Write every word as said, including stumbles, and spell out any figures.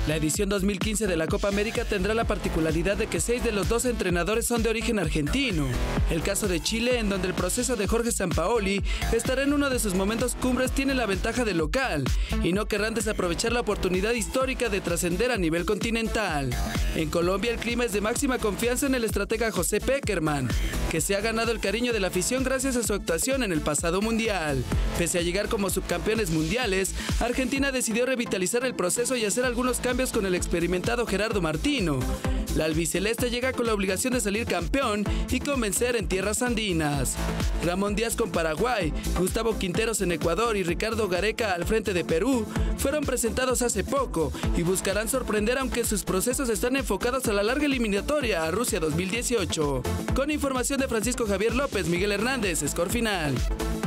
La edición dos mil quince de la Copa América tendrá la particularidad de que seis de los doce entrenadores son de origen argentino. El caso de Chile, en donde el proceso de Jorge Sampaoli estará en uno de sus momentos cumbres, tiene la ventaja del local y no querrán desaprovechar la oportunidad histórica de trascender a nivel continental. En Colombia el clima es de máxima confianza en el estratega José Pekerman, que se ha ganado el cariño de la afición gracias a su actuación en el pasado mundial. Pese a llegar como subcampeones mundiales, Argentina decidió revitalizar el proceso y hacer algunos cambios con el experimentado Gerardo Martino. La albiceleste llega con la obligación de salir campeón y convencer en tierras andinas. Ramón Díaz con Paraguay, Gustavo Quinteros en Ecuador y Ricardo Gareca al frente de Perú fueron presentados hace poco y buscarán sorprender, aunque sus procesos están enfocados a la larga eliminatoria a Rusia dos mil dieciocho. Con información de Francisco Javier López, Miguel Hernández, Score Final.